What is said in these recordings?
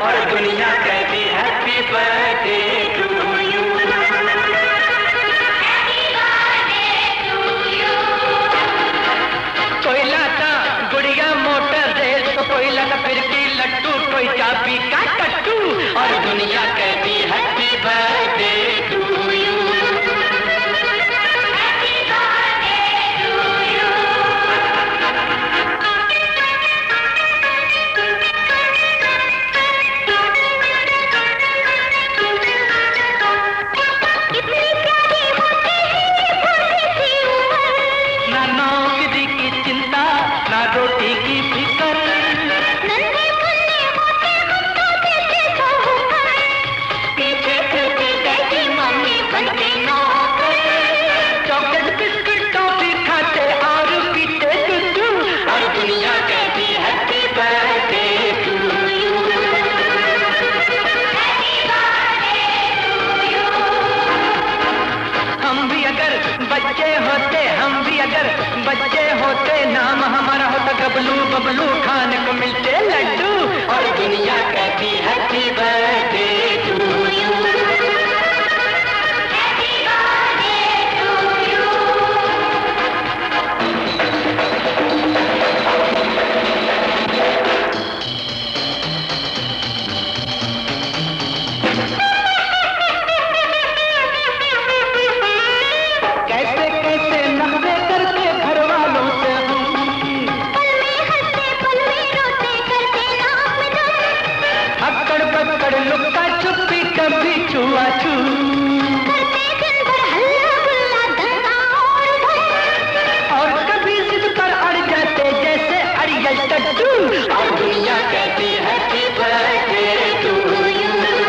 और दुनिया कहती हैप्पी बर्थडे टू यू। कोई लाता गुड़िया मोटर रेल तो कोई लगा फिरकी लट्टू, कोई चाबी का टट्टू, और दुनिया कहती हैप्पी बर्थडे टू यू। रोटी की फिकर नन्हे मुन्ने होते हम तो देते बहुकर, पीछे फिरती डैडी मम्मी बनते नौकर, चॉकलेट बिस्किट टॉफी खाते और पीते दूध, और दुनिया कहती हैप्पी बर्थडे टू यू। हम भी अगर बच्चे होते, हम भी अगर बच्चे होते, नाम हमारा होता गबलू बबलू, खाने को मिलते लड्डू, और दुनिया कहती हैप्पी बर्थडे टू यू। कैसे कैसे नखरे करके घर वालों से हम, पल में हंसते पल में रोते करते नाम दम, अक्कड़ पकड़ लुक्का छुपी कभी छुआ छू, करते दिन भर हल्ला गुल्ला दंगा और कभी जिद पर अड़ जाते जैसे अड़ियल टट्टू, और दुनिया कहती हैप्पी बर्थडे टू यू।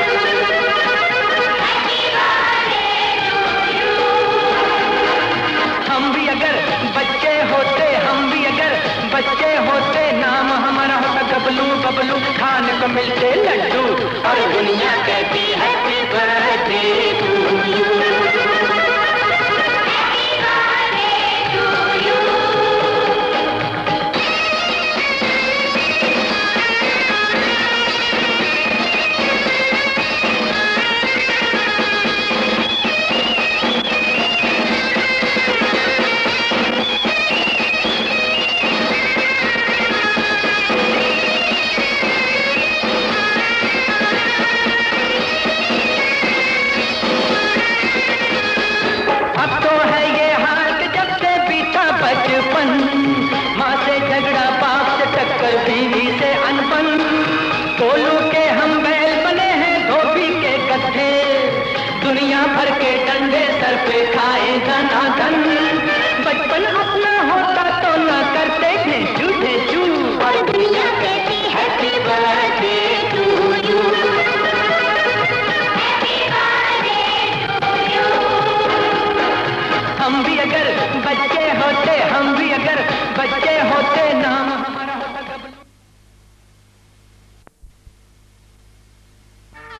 हम भी अगर बच्चे होते, हम भी अगर बच्चे होते, नाम हमारा होता गबलू बबलू, खाने को मिलते लड्डू, और दुनिया कहती